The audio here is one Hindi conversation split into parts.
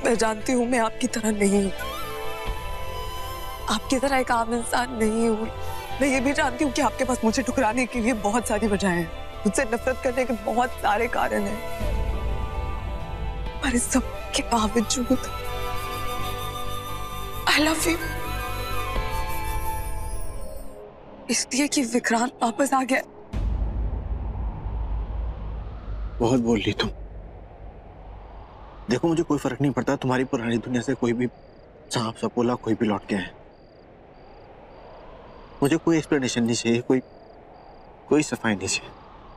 मैं जानती हूँ मैं आपकी तरह नहीं हूँ, आपकी तरह एक आम इंसान नहीं हूँ। मैं ये भी जानती हूँ कि आपके पास मुझे ठुकराने के लिए बहुत सारी वजहें हैं, मुझसे नफरत करने के बहुत सारे कारण हैं, पर इस सब के बावजूद आई लव यू, इसलिए कि विक्रांत वापस आ गया। बहुत बोल ली तुम। देखो मुझे कोई फर्क नहीं पड़ता, तुम्हारी पुरानी दुनिया से कोई भी सांप सपोला कोई भी लौट के आए, मुझे कोई एक्सप्लेनेशन नहीं चाहिए, कोई सफाई नहीं चाहिए।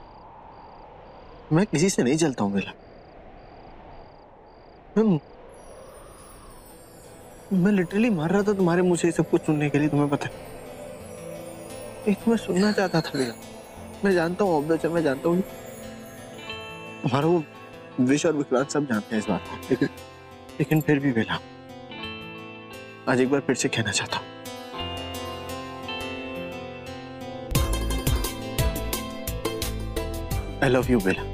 मैं किसी से नहीं जलता हूं बेला। मैं लिटरली मर रहा था तुम्हारे मुंह से सब कुछ सुनने के लिए, तुम्हें पता है। मैं सुनना चाहता था बेला। मैं जानता हूँ ऑब्वियस है, मैं जानता हूँ हमारा वो विश और विक्रांत सब जानते हैं इस बात को, लेकिन फिर भी बेला आज एक बार फिर से कहना चाहता हूँ, I love you, बेला।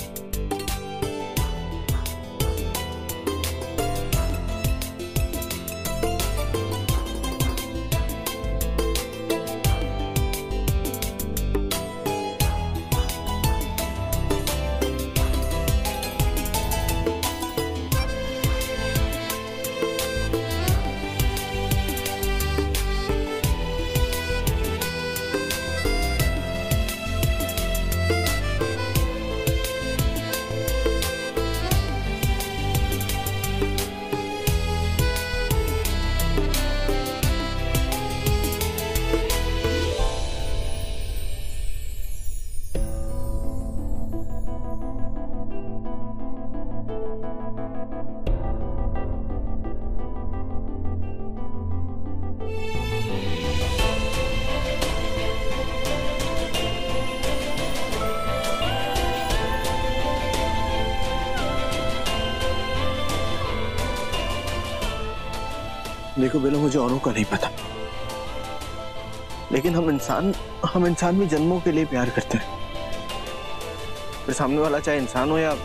देखो बेला, मुझे औरों का नहीं पता, लेकिन हम इंसान भी जन्मों के लिए प्यार करते हैं। फिर सामने वाला चाहे इंसान हो या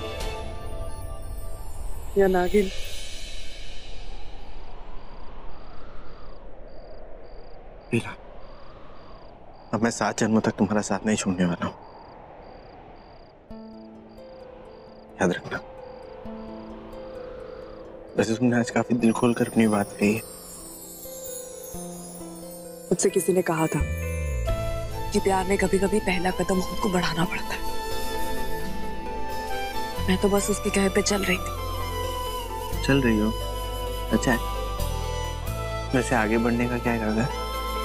नागिन। बेला, अब मैं 7 जन्मों तक तुम्हारा साथ नहीं छोड़ने वाला हूं, याद रखना। वैसे तुमने आज काफी दिल खोलकर अपनी बात कही है। मुझसे किसी ने कहा था कि प्यार में कभी कभी पहला कदम खुद को बढ़ाना पड़ता है। मैं तो बस उसके कहे पे चल रही थी। चल रही हो? अच्छा है। वैसे आगे बढ़ने का क्या इरादा है?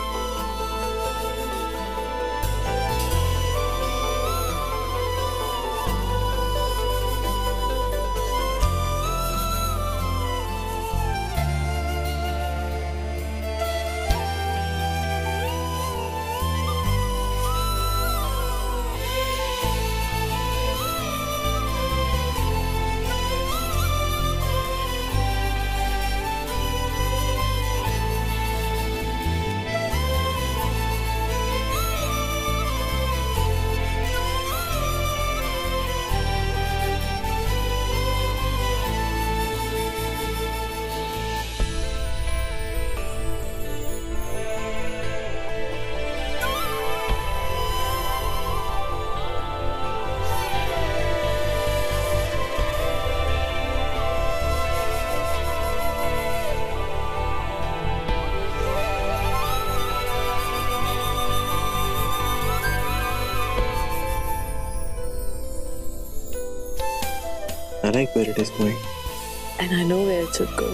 I like where it is going. And I know where it should go.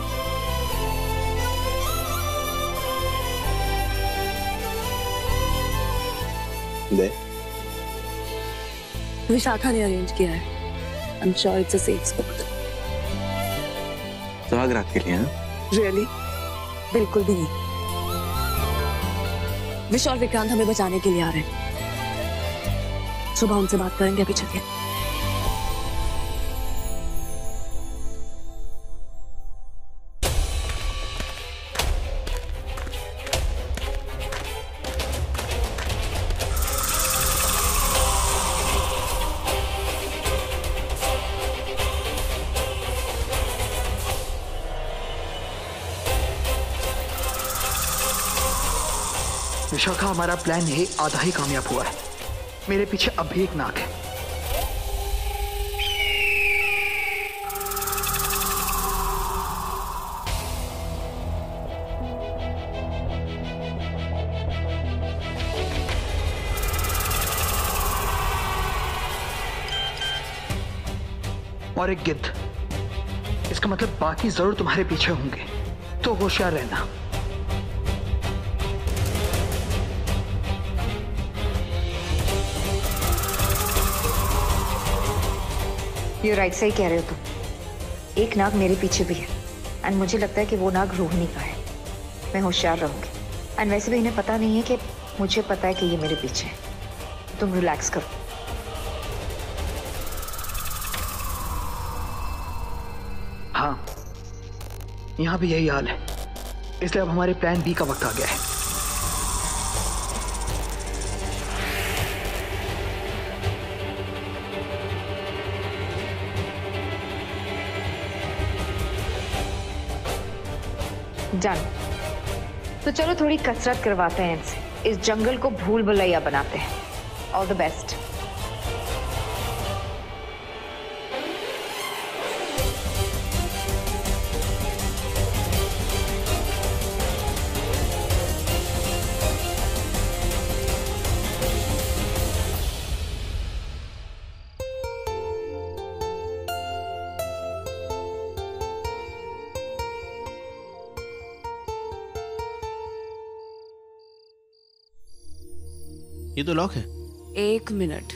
There. Vishakha ने अरेंज किया है। I'm sure it's a safe spot. सुहाग रात के लिए हाँ? Really? बिल्कुल भी नहीं। विश और विक्रांत हमें बचाने के लिए आ रहे हैं। सुबह उनसे बात करेंगे, अभी चलिए। विशाखा, हमारा प्लान ये आधा ही कामयाब हुआ है। मेरे पीछे अब भी एक नाग है। और एक गिद्ध। इसका मतलब बाकी जरूर तुम्हारे पीछे होंगे, तो होशियार रहना। ये राइट सही कह रहे हो तुम। एक नाग मेरे पीछे भी है एंड मुझे लगता है कि वो नाग रोहिणी का है। मैं होशियार रहूंगी एंड वैसे भी इन्हें पता नहीं है कि मुझे पता है कि ये मेरे पीछे है। तुम रिलैक्स करो। हाँ, यहां भी यही हाल है, इसलिए अब हमारे प्लान बी का वक्त आ गया है। डन। तो चलो थोड़ी कसरत करवाते हैं इनसे, इस जंगल को भूल भुलैया बनाते हैं। All the best. ये तो लॉक है। 1 मिनट।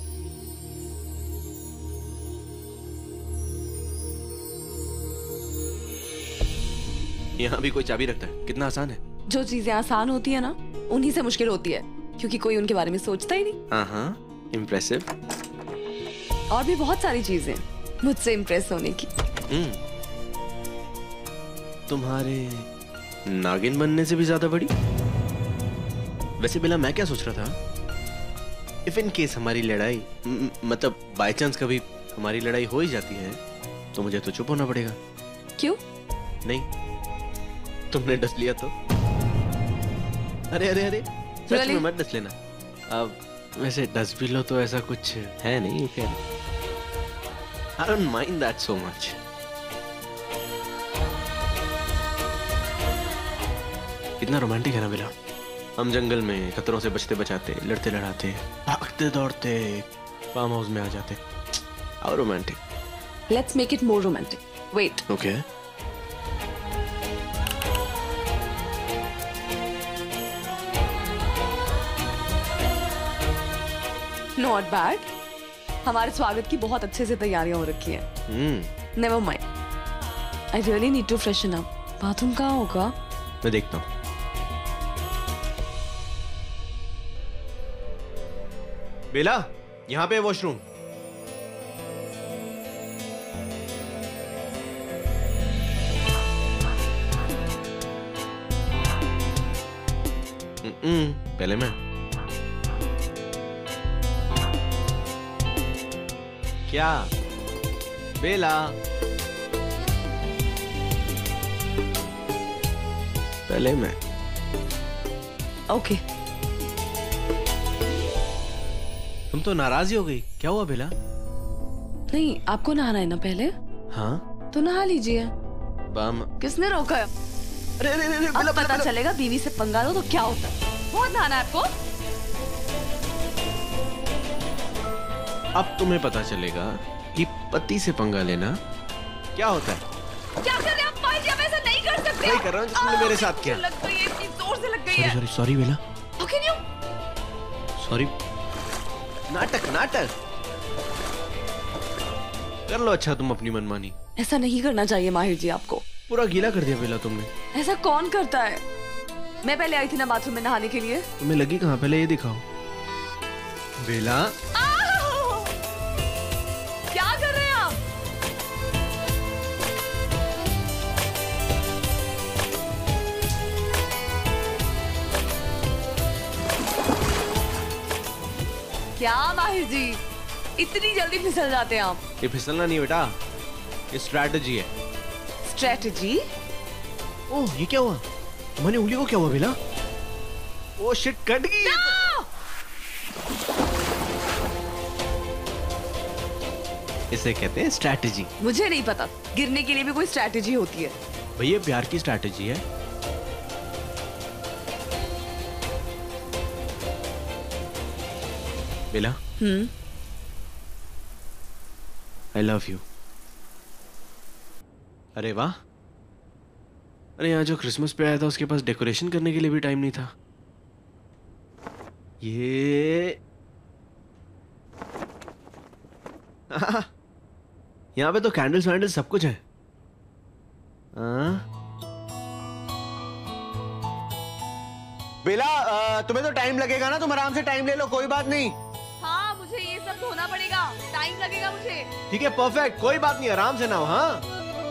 यहाँ भी कोई चाबी रखता है? कितना आसान है। जो चीजें आसान होती है ना, उन्हीं से मुश्किल होती है, क्योंकि कोई उनके बारे में सोचता ही नहीं। हाँ, इम्प्रेसिव। और भी बहुत सारी चीजें मुझसे इम्प्रेस होने की। तुम्हारे नागिन बनने से भी ज्यादा बड़ी। वैसे बेला, मैं क्या सोच रहा था, इफ इन केस हमारी लड़ाई, मतलब बाय चांस कभी हमारी लड़ाई हो ही जाती है, तो मुझे तो चुप होना पड़ेगा। क्यों? नहीं, तुमने डस लिया तो। अरे अरे अरे, सच में मत डस लेना। अब वैसे डस भी लो तो ऐसा कुछ है नहीं। You can, I don't mind that so much. कितना रोमांटिक है ना बेला। हम जंगल में खतरों से बचते बचाते, लड़ते लड़ाते, भागते दौड़ते फार्म हाउस में आ जाते। How romantic. Let's make it more romantic. Wait. Okay. Not bad. हमारे स्वागत की बहुत अच्छे से तैयारियां हो रखी हैं। Never mind. I really need to freshen up. Bathroom कहाँ होगा? मैं देखता हूँ। बेला, यहाँ पे वॉशरूम। पहले मैं। क्या बेला? पहले मैं। ओके। तुम तो नाराज ही हो गई। क्या हुआ बेला? नहीं, आपको नहाना है ना पहले? हाँ, तो नहा लीजिए। बाम। किसने रोका? अरे अरे अरे, अब पता चलेगा बीवी से पंगा लो तो क्या होता है। बहुत नहाना है आपको। अब तुम्हें पता चलेगा कि पति से पंगा लेना क्या होता है। क्या कर रहे हैं आप? माई जी, आप ऐसा नहीं कर सकते। नहीं कर रहा हूँ, जिसने मेरे साथ किया। लग गई है, इतनी जोर से लग गई है। Sorry sorry Bela. How can you? Sorry. नाटक नाटक कर लो। अच्छा, तुम अपनी मनमानी। ऐसा नहीं करना चाहिए माहिर जी आपको। पूरा गीला कर दिया बेला तुमने। ऐसा कौन करता है? मैं पहले आई थी ना बाथरूम में नहाने के लिए। तुम्हें लगी कहाँ? पहले ये दिखाओ बेला। क्या कर रहे हैं आप? क्या माहिर जी, इतनी जल्दी फिसल जाते हैं आप? ये फिसलना नहीं बेटा, ये स्ट्रैटेजी है। स्ट्रैटेजी? ओह, ये क्या हुआ? तुम्हारी उंगली को क्या हुआ बेला? ओ शिट, कट गई। इसे कहते हैं स्ट्रैटेजी। मुझे नहीं पता, गिरने के लिए भी कोई स्ट्रैटेजी होती है। भैया प्यार की स्ट्रैटेजी है। Bela, I love you. अरे वाह, अरे यहाँ जो क्रिसमस पे आया था उसके पास डेकोरेशन करने के लिए भी टाइम नहीं था। ये यहाँ पे तो कैंडल्स वैंडल्स सब कुछ है। बेला, तुम्हें तो टाइम लगेगा ना, तुम आराम से टाइम ले लो, कोई बात नहीं। हाँ, मुझे ये सब धोना पड़ेगा, टाइम लगेगा मुझे। ठीक है, परफेक्ट, कोई बात नहीं, आराम से ना हो। हाँ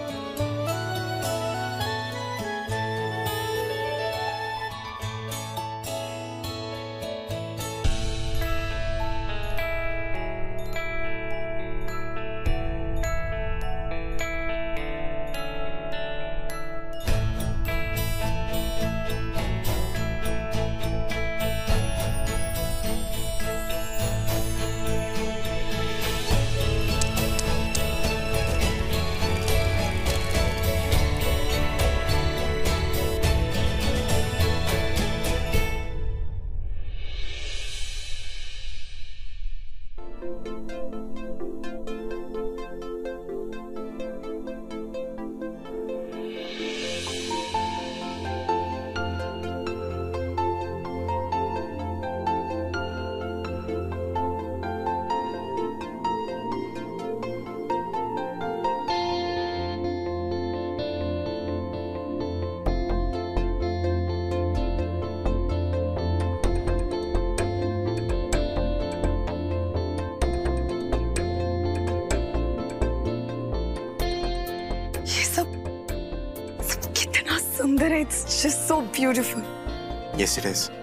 It's just so beautiful. Yes, it is.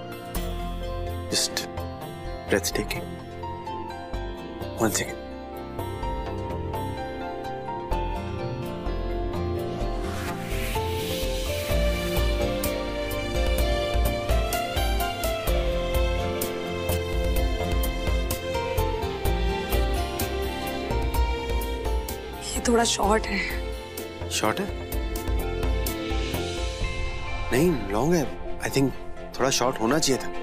Just breathtaking. One second. ये थोड़ा शॉर्ट है। शॉर्ट है? नहीं, लॉन्ग है। आई थिंक थोड़ा शॉर्ट होना चाहिए था।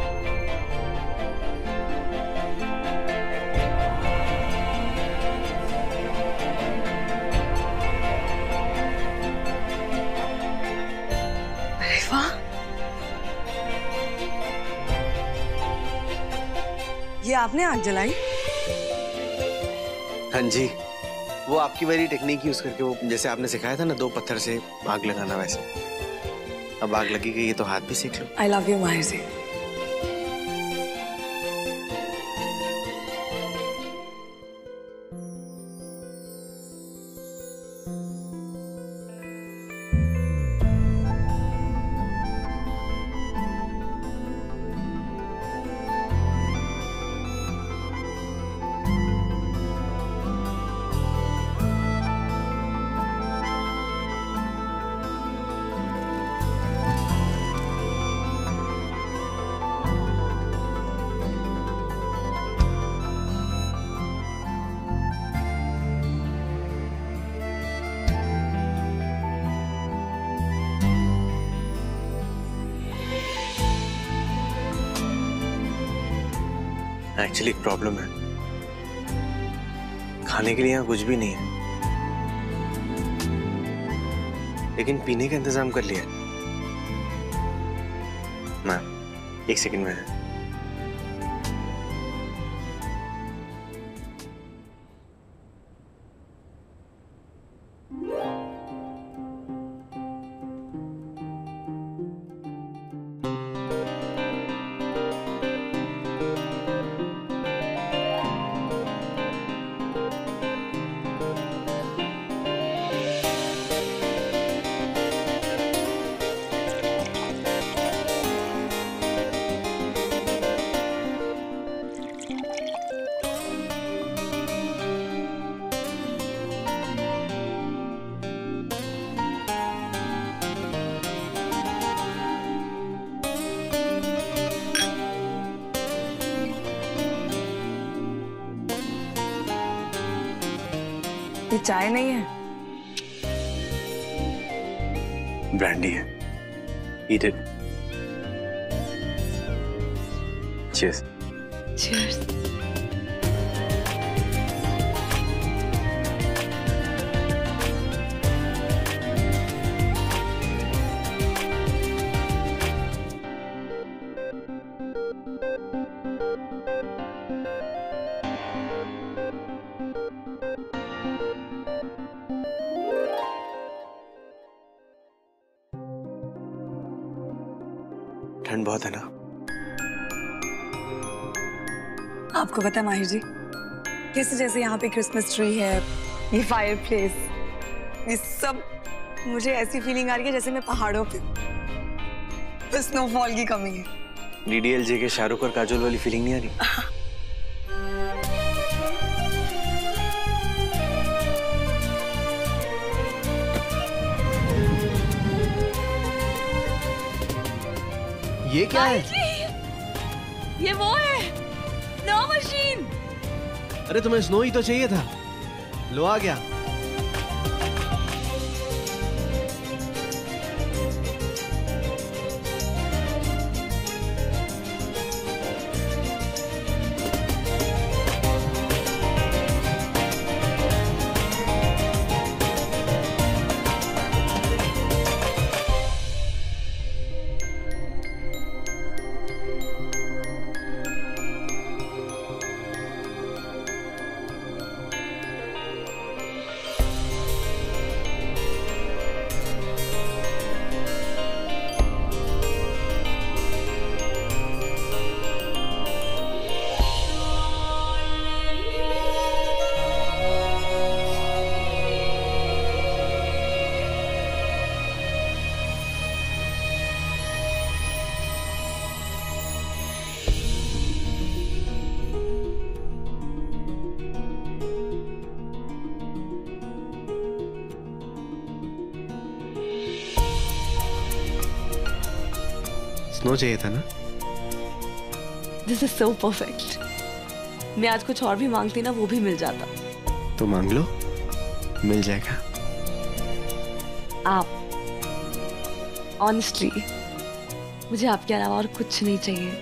अरे वाह, ये आपने आग जलाई? हाँ जी, वो आपकी वाली टेक्निक यूज करके, वो जैसे आपने सिखाया था ना, 2 पत्थर से आग लगाना, वैसे। अब आग लगी गई है तो हाथ भी सेक लो। I love you, Mahir. Actually एक प्रॉब्लम है, खाने के लिए यहाँ कुछ भी नहीं है, लेकिन पीने का इंतजाम कर लिया। मैम, 1 सेकंड में है। आपकी चाय नहीं है? ब्रांडी है। Eat it. Cheers. Cheers. ठंड बहुत है ना? आपको पता है माहिर जी, कैसे जैसे यहाँ पे क्रिसमस ट्री है, ये फायर प्लेस, ये सब, मुझे ऐसी फीलिंग आ रही है जैसे मैं पहाड़ों पे स्नोफॉल की कमी है। DDLJ के शाहरुख और काजोल वाली फीलिंग नहीं आ रही? ये क्या है? ये वो है, स्नो मशीन। अरे तुम्हें स्नो ही तो चाहिए था, लो आ गया। स्नो चाहिए था ना? This is so perfect. मैं आज कुछ और भी मांगती ना, वो भी मिल जाता। तो मांग लो, मिल जाएगा। आप, ऑनेस्टली मुझे आपके अलावा और कुछ नहीं चाहिए।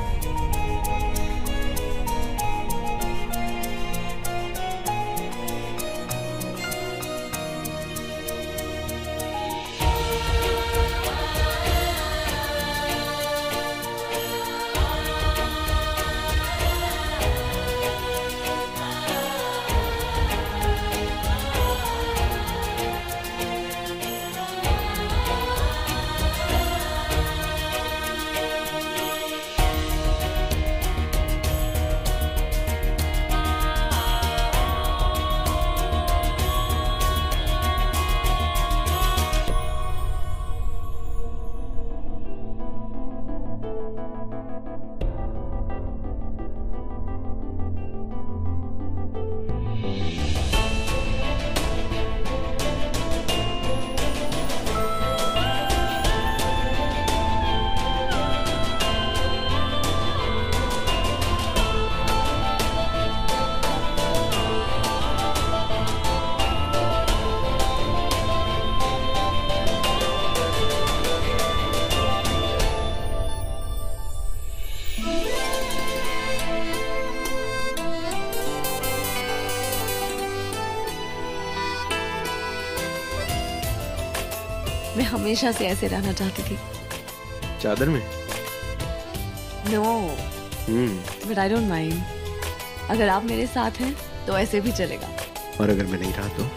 मैं हमेशा से ऐसे रहना चाहती थी। चादर में? No, but I don't mind. अगर आप मेरे साथ हैं तो ऐसे भी चलेगा। और अगर मैं नहीं रहा तो?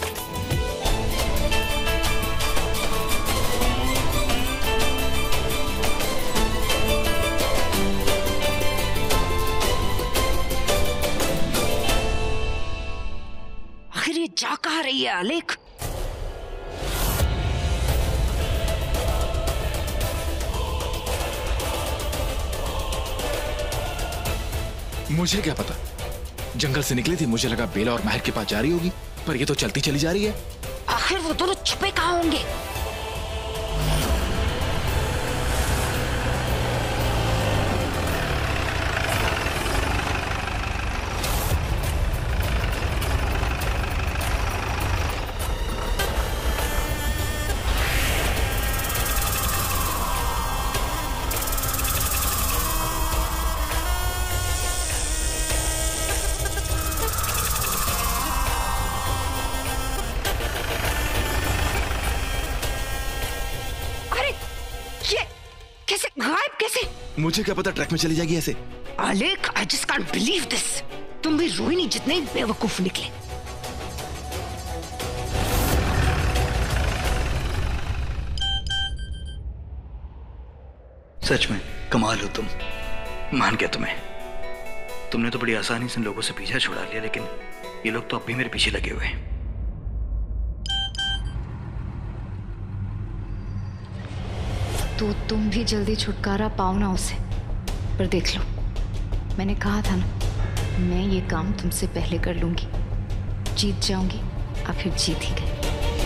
आखिर ये जा कहाँ रही है आलेख? मुझे क्या पता, जंगल से निकली थी, मुझे लगा बेला और महर के पास जा रही होगी, पर ये तो चलती चली जा रही है। आखिर वो दोनों छुपे कहाँ होंगे? मुझे क्या पता ट्रैक में चली जाएगी ऐसे। आलेख, I just can't believe this. तुम भी रोहिणी जितने ही बेवकूफ निकले। सच में कमाल हो तुम, मान गया तुम्हें। तुमने तो बड़ी आसानी से लोगों से पीछा छुड़ा लिया, लेकिन ये लोग तो अब भी मेरे पीछे लगे हुए हैं। तो तुम भी जल्दी छुटकारा पाओ ना उसे। पर देख लो, मैंने कहा था ना, मैं ये काम तुमसे पहले कर लूंगी। जीत जाऊंगी, आखिर जीत ही गई।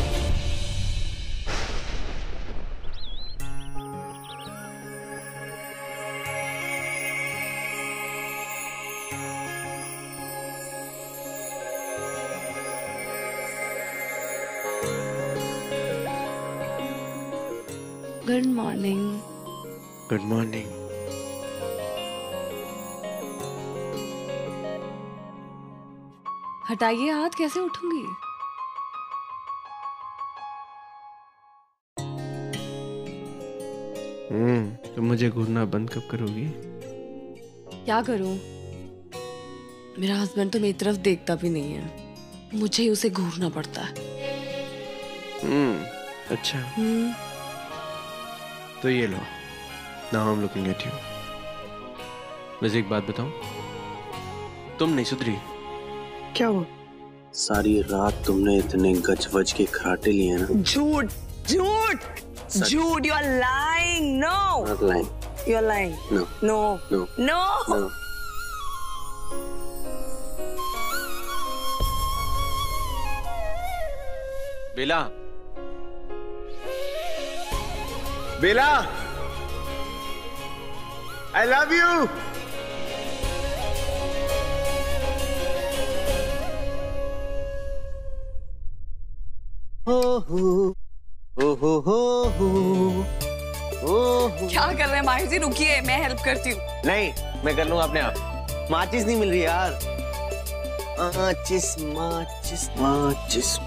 Good morning. Good morning. हटाइए हाथ, कैसे उठूंगी? तुम मुझे घूरना बंद कब करोगी? क्या करूं? मेरा हस्बैंड तो मेरी तरफ देखता भी नहीं है, मुझे ही उसे घूरना पड़ता है। अच्छा। तो ये लो, now I am looking at you. वैसे एक बात बताऊं, तुम नहीं सुधरी। क्या हुआ? सारी रात तुमने इतने गज-वज के खराटे लिए ना। झूठ झूठ झूठ, you are lying. No, not lying, you are lying. No no no no. No. Bela, Bela, I love you. क्या कर रहे हैं माहिर जी? रुकिए, मैं हेल्प करती हूँ। नहीं, मैं कर लूंगा अपने आप। माचिस नहीं मिल रही यार। माचिस माचिस माचिस।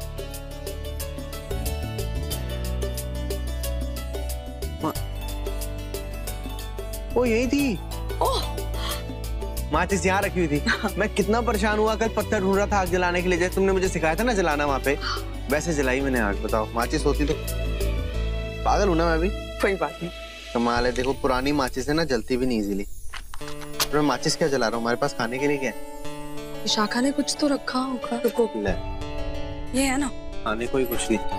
वो यही थी। ओह, माचिस यहाँ रखी हुई थी। मैं कितना परेशान हुआ, कल पत्थर ढूंढ रहा था आग जलाने के लिए, जैसे तुमने मुझे सिखाया था ना जलाना वहाँ पे, वैसे जलाई मैंने आग। बताओ, माचिस होती तो। पागल हूं ना मैं भी। कोई बात नहीं। कमाल है, देखो पुरानी माचिस है ना, जलती भी नहीं इजीली। मैं माचिस क्या जला रहा हूँ? हमारे पास खाने के लिए क्या है? विशाखा ने कुछ तो रखा होगा। रुको, ले, ये है ना? खाने को ही कुछ नहीं,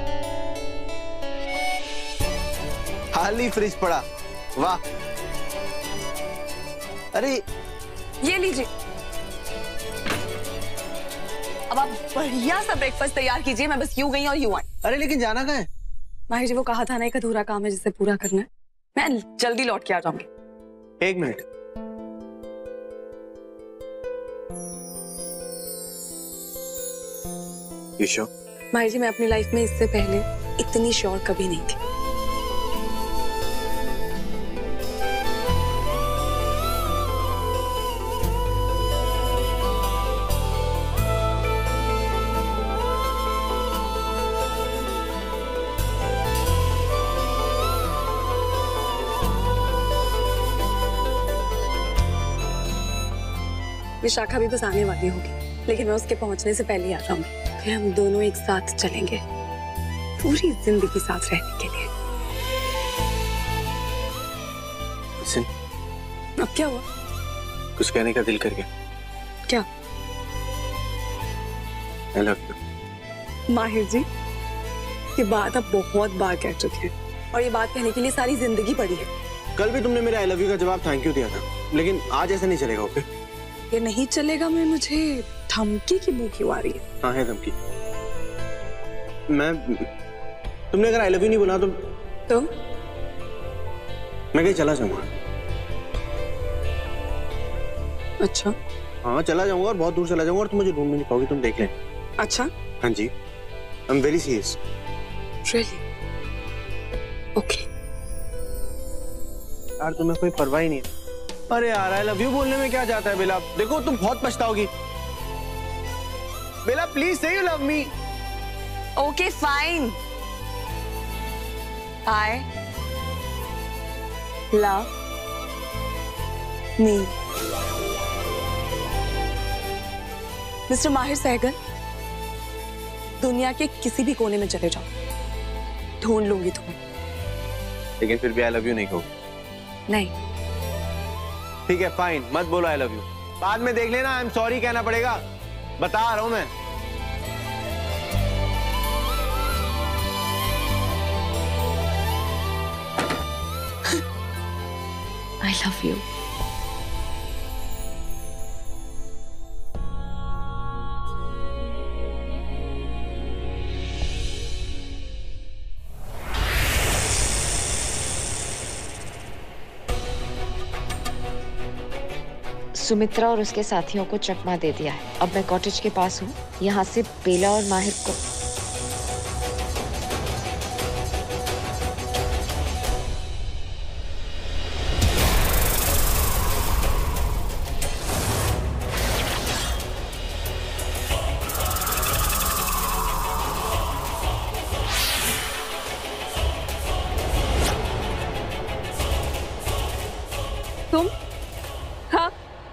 खाली फ्रिज पड़ा। वाह, अरे ये लीजिए। अब आप बढ़िया सा ब्रेकफास्ट तैयार कीजिए, मैं बस यूं गई और यूं आई। अरे लेकिन जाना कहाँ है? माहिर जी, वो कहा था ना, एक अधूरा काम है जिसे पूरा करना है। मैं जल्दी लौट के आ जाऊंगी। एक मिनट, यू श्योर? माहिर जी, मैं अपनी लाइफ में इससे पहले इतनी श्योर कभी नहीं थी। विशाखा भी बस आने वाली होगी, लेकिन मैं उसके पहुंचने से पहले ही आ जाऊंगी। फिर हम दोनों एक साथ चलेंगे, पूरी जिंदगी साथ रहने के लिए। Listen, अब क्या हुआ? कुछ कहने का दिल कर गया। क्या? I love you। माहिर जी, ये बात आप बहुत बार कह चुके हैं, और ये बात कहने के लिए सारी जिंदगी पड़ी है। कल भी तुमने मेरे आई लव यू का जवाब थैंक यू दिया था, लेकिन आज ऐसा नहीं चलेगा। ओके? ये नहीं चलेगा। मैं, मुझे धमकी की बू क्यों आ रही है? हाँ है धमकी। तुमने अगर आई लव यू नहीं बोला तो मैं कहीं चला जाऊंगा। अच्छा? हाँ, चला जाऊंगा और बहुत दूर चला जाऊंगा और तुम मुझे ढूंढ भी नहीं पाओगी, तुम देख लेना। अच्छा? हाँ जी, I am very serious. Really? Okay. यार तुम्हें कोई परवाह ही नहीं है। अरे यार, आई लव यू बोलने में क्या जाता है बेला? देखो तुम बहुत पछताओगी। Bela please say you love me. Okay fine, I love नहीं। मिस्टर माहिर सहगल, दुनिया के किसी भी कोने में चले जाओ, ढूंढ लूंगी तुम्हें। लेकिन फिर भी आई लव यू नहीं कहोगे? नहीं। ठीक है फाइन, मत बोलो आई लव यू, बाद में देख लेना, आई एम सॉरी कहना पड़ेगा, बता रहा हूं मैं। I love you. सुमित्रा और उसके साथियों को चकमा दे दिया है। अब मैं कॉटेज के पास हूँ, यहाँ से बेला और माहिर को। तुम? हाँ,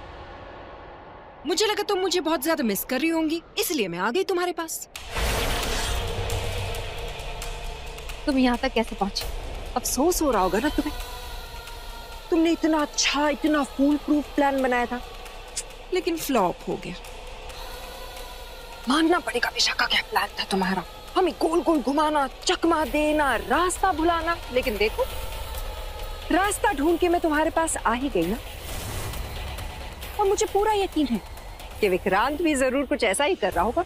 मुझे लगा तुम मुझे बहुत ज्यादा मिस कर रही होंगी, इसलिए मैं आ गई तुम्हारे पास। तुम यहाँ तक कैसे पहुंची? अफसोस हो रहा होगा ना तुम्हें। तुमने इतना अच्छा, इतना फूल प्रूफ प्लान बनाया था, लेकिन फ्लॉप हो गया। मानना पड़ेगा विशाखा, क्या प्लान था तुम्हारा। हमें गोल गोल घुमाना, चकमा देना, रास्ता भुलाना। लेकिन देखो, रास्ता ढूंढ के मैं तुम्हारे पास आ ही गई ना। और मुझे पूरा यकीन है कि विक्रांत भी जरूर कुछ ऐसा ही कर रहा होगा।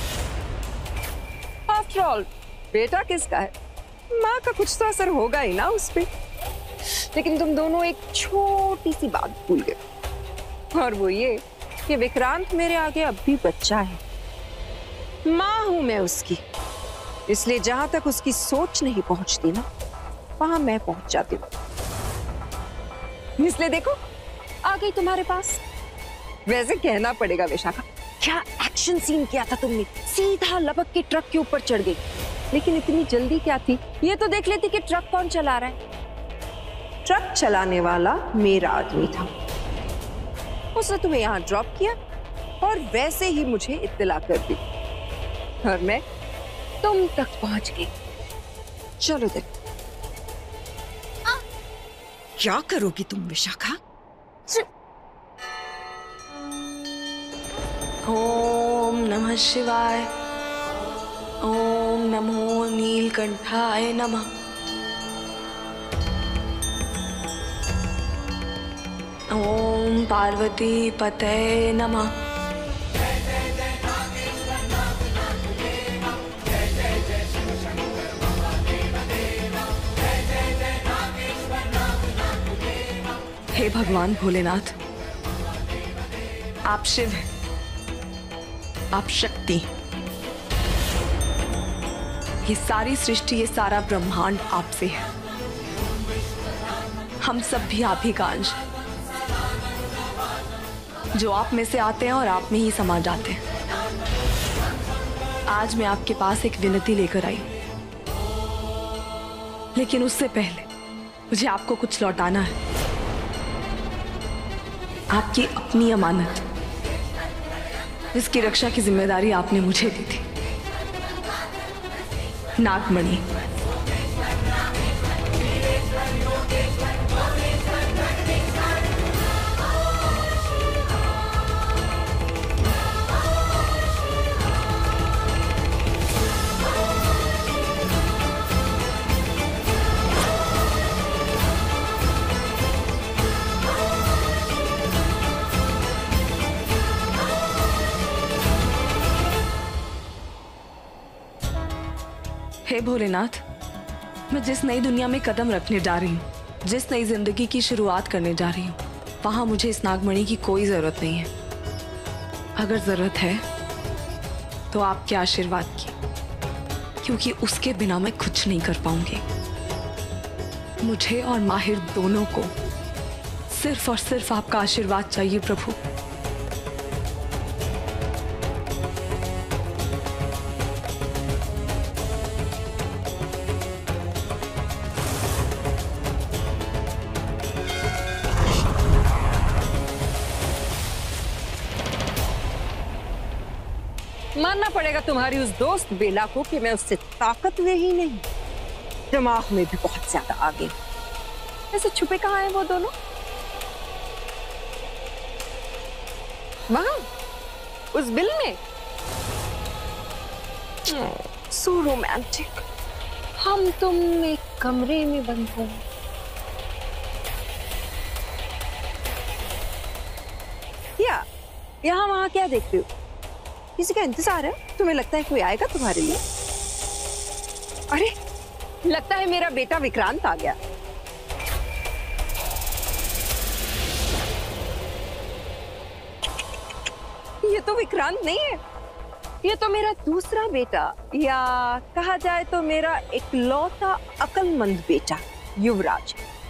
आफ्टर ऑल, बेटा किसका है, माँ का कुछ तो असर होगा ही ना उस पे। लेकिन तुम दोनों एक छोटी सी बात भूल गए, और वो ये कि विक्रांत मेरे आगे अब भी बच्चा है। माँ हूं मैं उसकी, इसलिए जहां तक उसकी सोच नहीं पहुंचती ना, वहां मैं पहुंच जाती हूँ। इसलिए देखो, आ गई तुम्हारे पास। वैसे कहना पड़ेगा विशाखा, क्या एक्शन सीन किया था तुमने। सीधा लपक के ट्रक के ऊपर चढ़ गई। लेकिन इतनी जल्दी क्या थी, ये तो देख लेती कि ट्रक कौन चला रहा है। ट्रक चलाने वाला मेरा आदमी था। उसने तुम्हें यहाँ ड्रॉप किया और वैसे ही मुझे इत्तला कर दी, और मैं तुम तक पहुंच गई। चलो देख, क्या करोगी तुम विशाखा? ओम नमः शिवाय। ओम नमो नीलकंठाय नमः। ओम पार्वती पतये नमः। हे भगवान भोलेनाथ, आप शिव हैं, आप शक्ति। ये सारी सृष्टि, ये सारा ब्रह्मांड आपसे है। हम सब भी आप ही का अंश हैं, जो आप में से आते हैं और आप में ही समा जाते हैं। आज मैं आपके पास एक विनती लेकर आई, लेकिन उससे पहले मुझे आपको कुछ लौटाना है। आपकी अपनी अमानत, जिसकी रक्षा की जिम्मेदारी आपने मुझे दी थी। नागमणि। हे भोलेनाथ, मैं जिस नई दुनिया में कदम रखने जा रही हूँ, जिस नई जिंदगी की शुरुआत करने जा रही हूँ, वहां मुझे इस नागमणि की कोई जरूरत नहीं है। अगर जरूरत है तो आपके आशीर्वाद की, क्योंकि उसके बिना मैं कुछ नहीं कर पाऊंगी। मुझे और माहिर दोनों को सिर्फ और सिर्फ आपका आशीर्वाद चाहिए प्रभु। मानना पड़ेगा तुम्हारी उस दोस्त बेला को कि मैं उससे ताकतवर ही नहीं, दिमाग में भी बहुत ज्यादा आगे। ऐसे छुपे कहाँ हैं वो दोनों? वहां उस बिल में। So romantic. हम तुम एक कमरे में बंद हो। या यहाँ वहां क्या देखते हो? किसी का इंतजार है? तुम्हें लगता है कोई आएगा तुम्हारे लिए? अरे लगता है मेरा बेटा विक्रांत आ गया। ये तो विक्रांत नहीं है, ये तो मेरा दूसरा बेटा, या कहा जाए तो मेरा इकलौता अक्लमंद बेटा युवराज।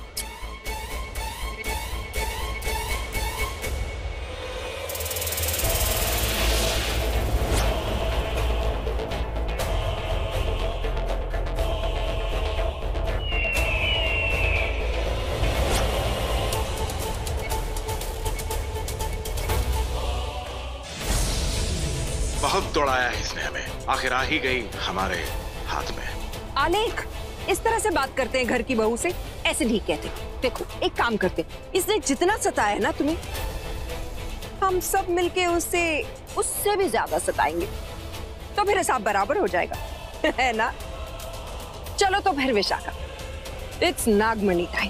बहुत दौड़ाया है इसने हमें, आखिर आ ही गई हमारे हाथ में। आलेख, इस तरह से बात करते हैं घर की बहू से? ऐसे नहीं कहते। देखो एक काम करते, इसने जितना सताया ना तुम्हें, हम सब मिलके उससे भी ज्यादा सताएंगे, तो फिर हिसाब बराबर हो जाएगा है ना? चलो तो फिर विशाखा, इट्स नागमणि टाइम।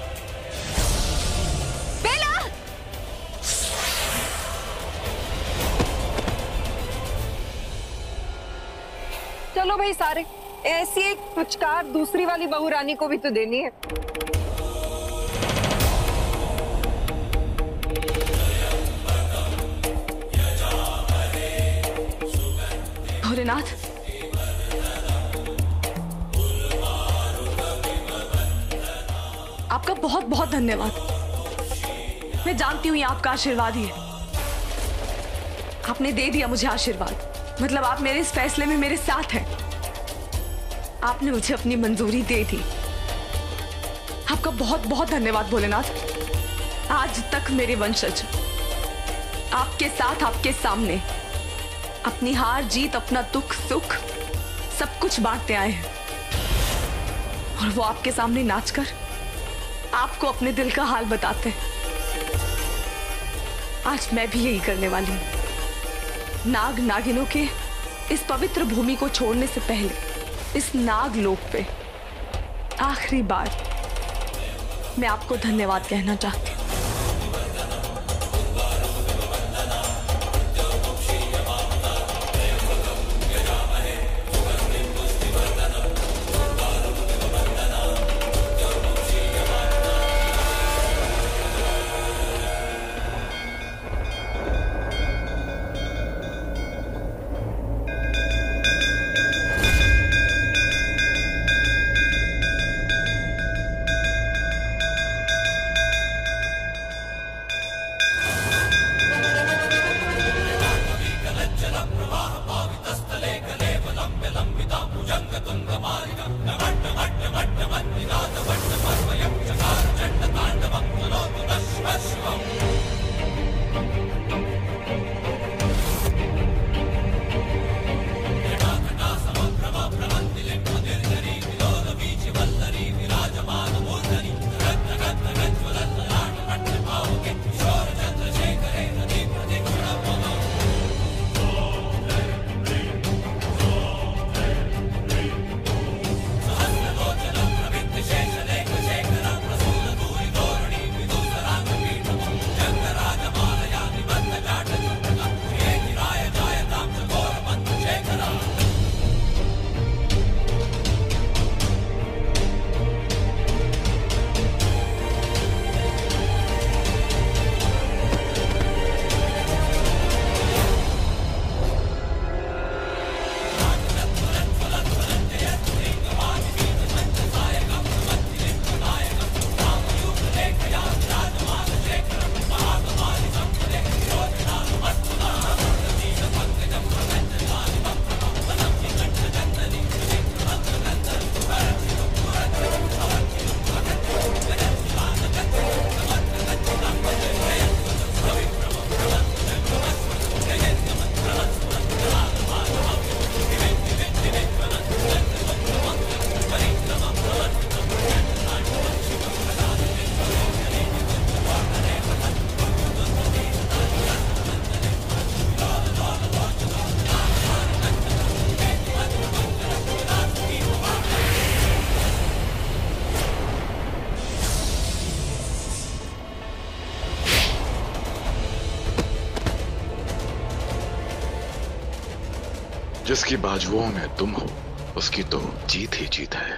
चलो भाई सारे, ऐसी एक फचकार दूसरी वाली बहू रानी को भी तो देनी है। भोलेनाथ, आपका बहुत बहुत धन्यवाद। मैं जानती हूं ये आपका आशीर्वाद ही है। आपने दे दिया मुझे आशीर्वाद, मतलब आप मेरे इस फैसले में मेरे साथ हैं। आपने मुझे अपनी मंजूरी दे दी। आपका बहुत बहुत धन्यवाद भोलेनाथ। आज तक मेरे वंशज आपके साथ, आपके सामने अपनी हार जीत, अपना दुख सुख सब कुछ बांटते आए हैं, और वो आपके सामने नाचकर आपको अपने दिल का हाल बताते हैं। आज मैं भी यही करने वाली हूं। नाग नागिनों के इस पवित्र भूमि को छोड़ने से पहले इस नागलोक पे आखिरी बार मैं आपको धन्यवाद कहना चाहती हूँ। जिसकी बाजुओं में तुम हो उसकी तो जीत ही जीत है।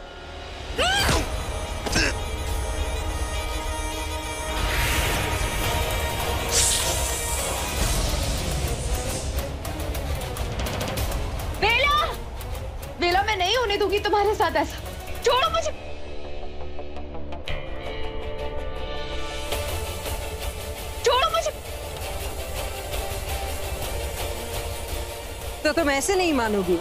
बेला, बेला मैं नहीं होने दूंगी तुम्हारे साथ ऐसा। छोड़ो मुझे। छोड़ो मुझे। तो तुम ऐसे नहीं मानोगी।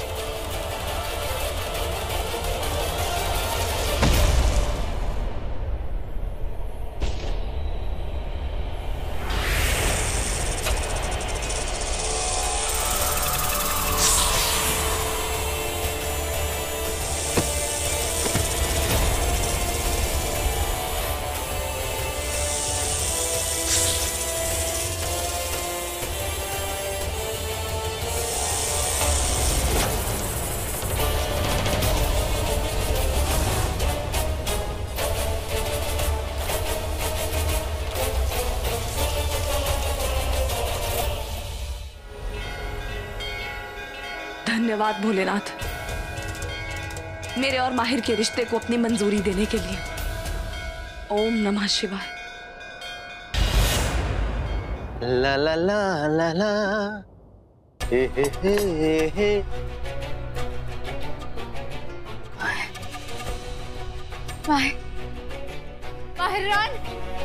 धन्यवाद भोलेनाथ, मेरे और माहिर के रिश्ते को अपनी मंजूरी देने के लिए। ओम नमः शिवाय। ला ला ला ला ला हे हे हे हे। माहिर, माहिर रन,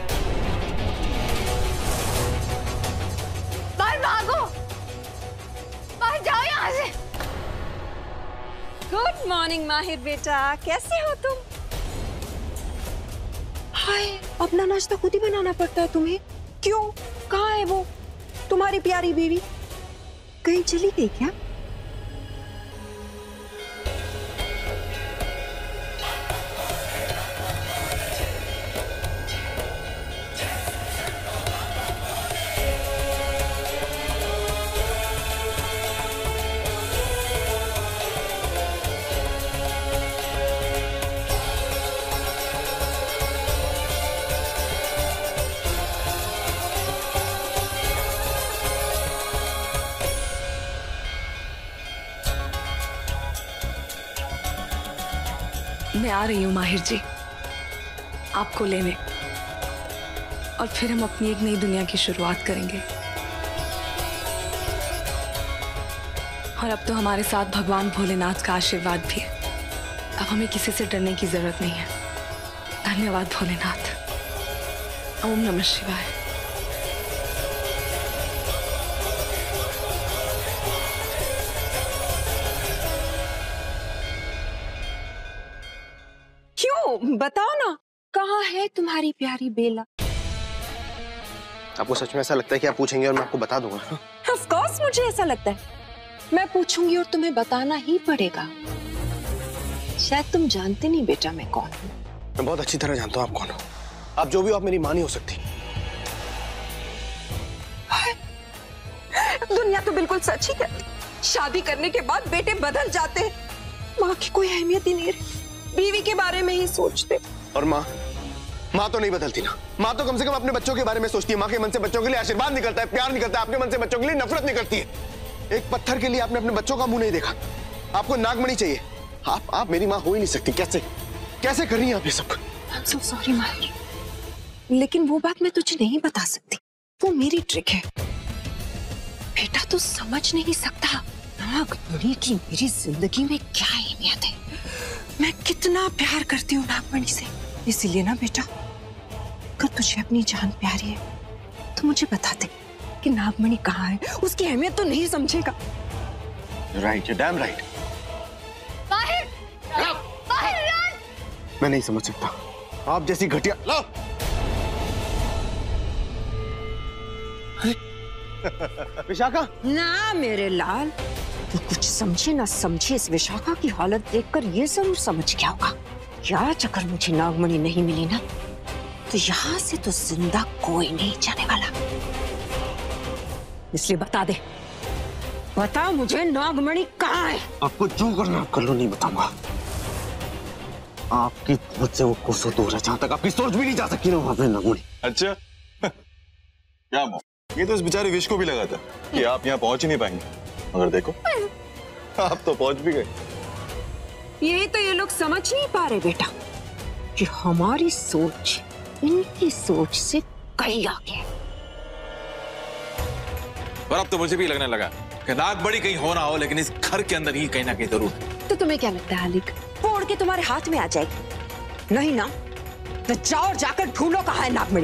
माहिर भागो, माहिर जाओ यहाँ से। गुड मॉर्निंग माहिर बेटा, कैसे हो तुम? हाय, अपना नाश्ता खुद ही बनाना पड़ता है तुम्हें? क्यों? कहाँ है वो तुम्हारी प्यारी बीवी? कहीं चली गई क्या? मैं आ रही हूँ माहिर जी, आपको लेने, और फिर हम अपनी एक नई दुनिया की शुरुआत करेंगे। और अब तो हमारे साथ भगवान भोलेनाथ का आशीर्वाद भी है। अब हमें किसी से डरने की जरूरत नहीं है। धन्यवाद भोलेनाथ। ओम नमः शिवाय। बताओ ना, कहाँ है तुम्हारी प्यारी बेला? आपको सच में ऐसा लगता है कि आप पूछेंगे और मैं आपको बता दूंगा? ऑफ कोर्स मुझे ऐसा लगता है। मैं पूछूंगी और तुम्हें बताना ही पड़ेगा। शायद तुम जानते नहीं बेटा मैं कौन हूँ। मैं बहुत अच्छी तरह जानता हूँ आप कौन हो। आप जो भी हो, आप मेरी माँ नहीं हो सकती। दुनिया तो बिल्कुल सच ही कहती, शादी करने के बाद बेटे बदल जाते हैं। माँ की कोई अहमियत ही नहीं रही, बीवी के बारे में ही सोचते। और माँ तो नहीं बदलती ना। माँ तो कम से कम अपने बच्चों के बारे में सोचती है। माँ के मन से बच्चों के लिए आशीर्वाद निकलता है, प्यार निकलता है। आपके मन से बच्चों के लिए नफरत निकलती है। एक पत्थर के लिए आपने अपने बच्चों का मुंह नहीं देखा। आपको नागमणि चाहिए। आप मेरी माँ हो ही नहीं सकती। कैसे कर रही हैं आप ये सब? I'm so sorry माहिर, लेकिन वो बात मैं तुझे नहीं बता सकती। वो मेरी ट्रिक है। बेटा तू समझ नहीं सकता नागमणि की मेरी जिंदगी में क्या अहमियत है। मैं कितना प्यार करती हूँ नागमणि से। इसीलिए ना बेटा, अगर तुझे अपनी जान प्यारी है तो मुझे बता दे कि नागमणि कहाँ है। उसकी अहमियत तो नहीं समझेगा। Right, damn right. मैं नहीं समझ सकता आप जैसी घटिया। लो विशाखा। ना मेरे लाल, तू कुछ समझे ना समझे, इस विशाखा की हालत देखकर ये जरूर समझ गया होगा कि आज अगर मुझे नागमणि नहीं मिली ना तो यहाँ से तो जिंदा कोई नहीं जाने वाला। इसलिए बता दे, बता मुझे नागमणि कहाँ है? आपको जो करना आप कर लो, नहीं बताऊंगा। आपकी पहुंच से वो कोसों दूर है, जहां तक आपकी सोच भी नहीं जा सकती ना वहां पे नागमणि। अच्छा क्या ये तो इस बेचारे विश को भी लगा था कि आप यहाँ पहुंच ही नहीं पाएंगे, मगर देखो आप तो पहुंच भी गए। यही तो ये लोग समझ नहीं पा रहे बेटा कि हमारी सोच इनकी सोच से कहीं आगे है। और अब तो मुझे भी लगने लगा कि नागमणि कहीं हो ना हो, लेकिन इस घर के अंदर ही कहीं ना कहीं जरूर है। तो तुम्हें क्या लगता है अलीक, फोड़ के तुम्हारे हाथ में आ जाएगी? नहीं ना, तो जाओ और जाकर ढूंढो कहाँ है नागमणि।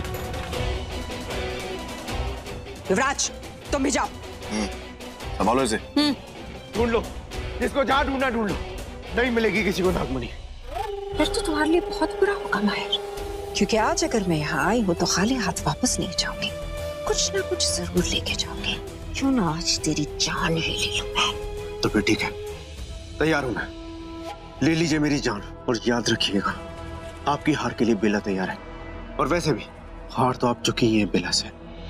युवराज तुम भी जाओ। संभालो इसे। ढूंढ लो, जिसको जहाँ ढूंढना ढूंढ लो, नहीं मिलेगी किसी को नागमणि। फिर तो तुम्हारे लिए बहुत बुरा होगा माहिर, क्योंकि आज अगर मैं यहाँ आई हूँ तो खाली हाथ वापस नहीं जाऊंगी, कुछ ना कुछ जरूर लेके जाऊंगी। क्यों ना आज तेरी जान ही ले लूं मैं। तो फिर ठीक है, तैयार हूं मैं। ले लीजिए मेरी जान, और याद रखिएगा आपकी हार के लिए बेला तैयार है। और वैसे भी हार तो आप चुकी ही हैं बेला से।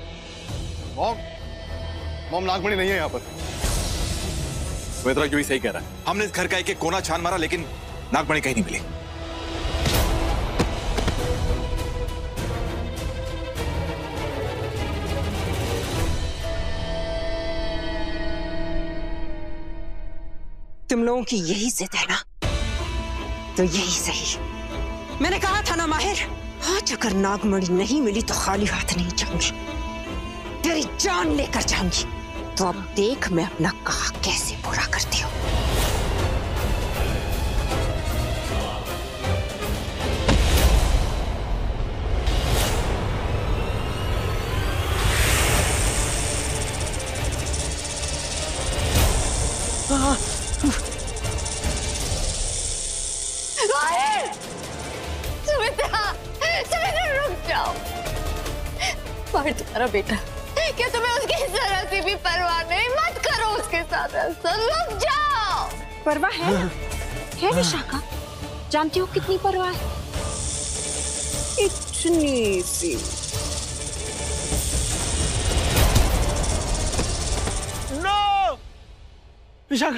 मॉम नागमणि नहीं है यहाँ पर। वेदराज भी सही कह रहा है, हमने इस घर का एक एक कोना छान मारा लेकिन नागमणि कहीं नहीं मिली। तुम लोगों की यही जिद है ना, तो यही सही। मैंने कहा था ना माहिर, आज अगर नागमणि नहीं मिली तो खाली हाथ नहीं जाऊंगी, तेरी जान लेकर जाऊंगी। तो अब देख मैं अपना कहा कैसे पूरा करती हूँ। रुक जाओ। माहिर तुम्हारा बेटा, क्या तुम्हें उसकी जरा सी भी परवाह नहीं? मत करो उसके साथ ऐसा, रुक जाओ। परवाह है विशाखा, जानती हो कितनी परवाह है? इतनी सी। नो विशाखा,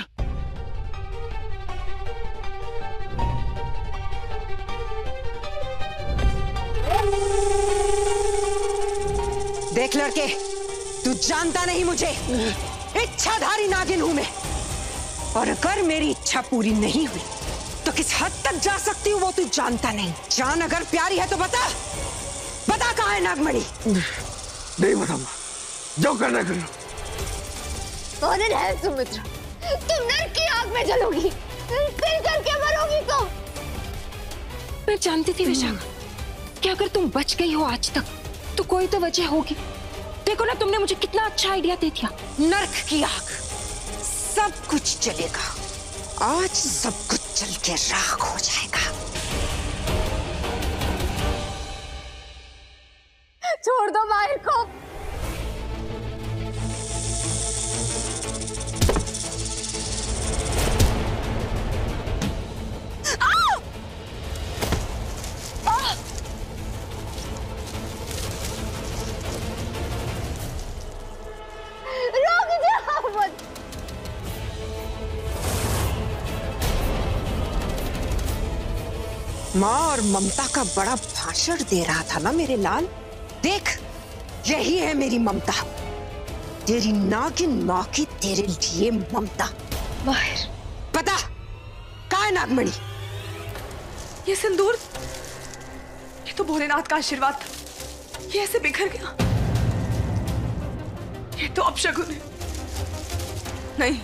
देख लड़के, तू जानता नहीं मुझे, इच्छाधारी नागिन हूं मैं। और अगर मेरी इच्छा पूरी नहीं हुई तो किस हद तक जा सकती हूँ वो तू जानता नहीं। जान अगर प्यारी है तो बता कहाँ है नागमणि? नहीं बताऊंगा, जो करना कर लो। कौन है सुमित्रा? तुम नरक की आग में जलोगी, फिर करके मरोगी तुम। मैं जानती थी विशाखा कि अगर तुम बच गई हो आज तक तो कोई तो वजह होगी। देखो ना, तुमने मुझे कितना अच्छा आइडिया दे दिया। नरक की आग, सब कुछ जलेगा, आज सब कुछ जल के राख हो जाएगा। छोड़ दो माहिर को। माँ और ममता का बड़ा भाषण दे रहा था ना मेरे लाल। देख, यही है मेरी ममता, तेरी नागिन माँ की तेरे लिए ममता। माहिर, पता कहाँ है नागमणि? ये सिंदूर, ये तो भोलेनाथ का आशीर्वाद था, ये ऐसे बिखर गया। ये तो अपशगुन है। नहीं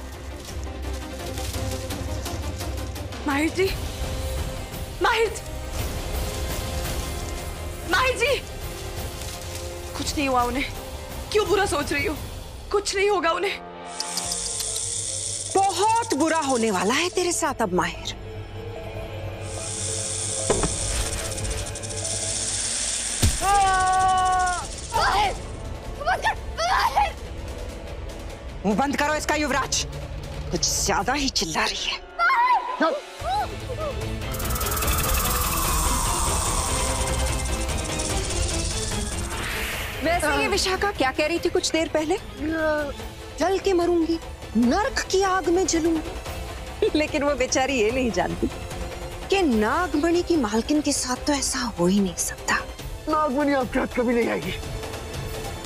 माहिर जी, माहिर जी, कुछ नहीं हुआ उन्हें। क्यों बुरा सोच रही हो? कुछ नहीं होगा उन्हें। बहुत बुरा होने वाला है तेरे साथ अब माहिर। मुंह बंद करो इसका युवराज, कुछ ज्यादा ही चिल्ला रही है। वैसे ये विशाखा क्या कह रही थी कुछ देर पहले? जल के मरूंगी, नरक की आग में जलूंगी। लेकिन वो बेचारी ये नहीं जानती कि नागमणि की मालकिन के साथ तो ऐसा हो ही नहीं सकता। नागमणि आपके हाथ कभी नहीं आएगी।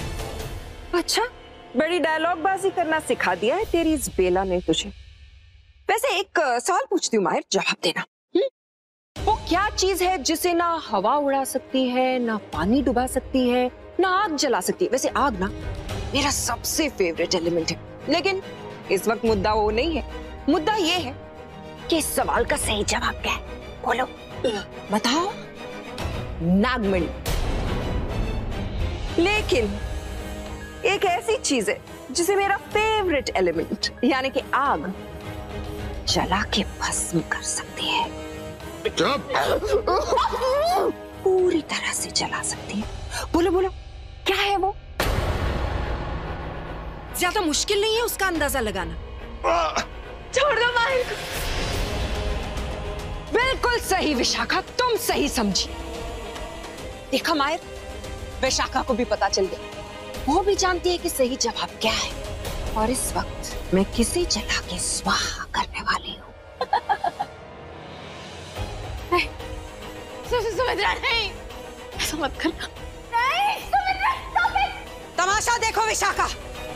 अच्छा, बड़ी डायलॉग बाजी करना सिखा दिया है तेरी इस बेला ने तुझे। वैसे एक सवाल पूछती हूँ माहिर, जवाब देना। वो क्या चीज है जिसे ना हवा उड़ा सकती है, ना पानी डुबा सकती है, ना आग जला सकती है? वैसे आग ना मेरा सबसे फेवरेट एलिमेंट है, लेकिन इस वक्त मुद्दा वो नहीं है। मुद्दा ये है कि इस सवाल का सही जवाब क्या है? बोलो, बताओ। नागमणि। लेकिन एक ऐसी चीज है जिसे मेरा फेवरेट एलिमेंट यानी कि आग जला के भस्म कर सकती है। पूरी तरह से जला सकती है। बोलो बोलो, क्या है वो? ज्यादा मुश्किल नहीं है उसका अंदाजा लगाना। छोड़ दो माहिर को। बिल्कुल सही विशाखा, तुम सही समझी। देखा माहिर, विशाखा को भी पता चल गया। वो भी जानती है कि सही जवाब क्या है, और इस वक्त मैं किसे जला के स्वाहा करने वाली हूँ। सुमित्रा नहीं, ऐसा मत करना। नहीं सुमित्रा, stop it! तमाशा देखो विशाखा।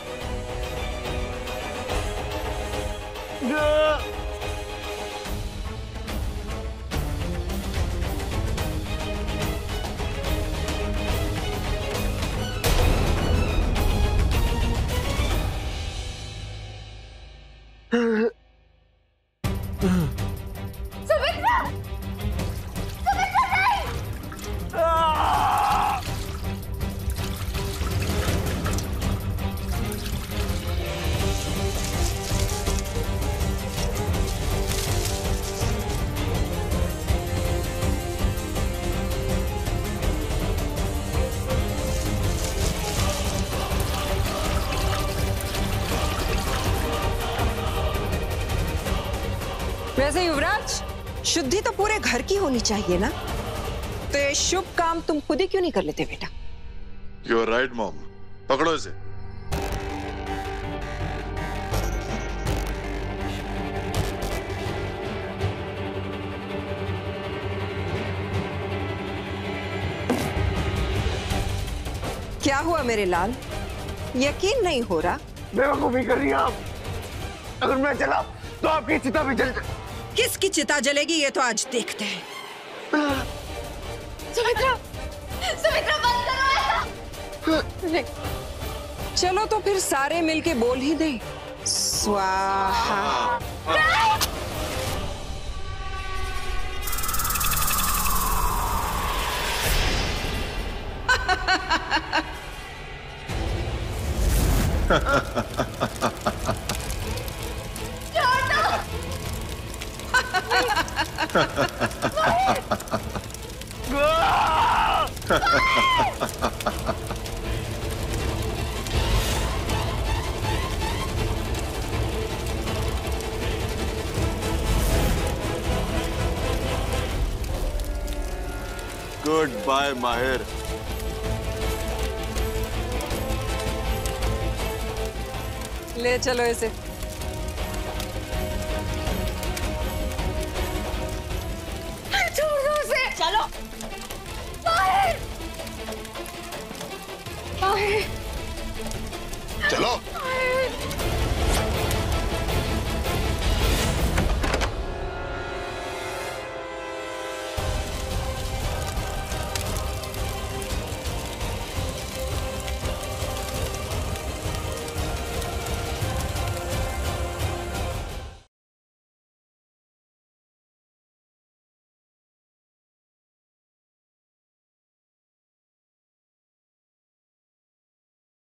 वैसे युवराज, शुद्धि तो पूरे घर की होनी चाहिए ना, तो ये शुभ काम तुम खुद ही क्यों नहीं कर लेते बेटा? यू आर राइट मॉम, पकड़ो इसे। क्या हुआ मेरे लाल, यकीन नहीं हो रहा? बेवकूफी कर रही हैं आप। अगर मैं चला तो आपकी चिता भी जल जाए। किसकी चिता जलेगी ये तो आज देखते हैं। सुमित्रा, सुमित्रा बंद करो ऐसा। चलो तो फिर सारे मिलके बोल ही दें, स्वाहा। गुड बाय माहिर। ले चलो इसे। छोड़ दो उसे। चलो बाहर, बाहर। चलो।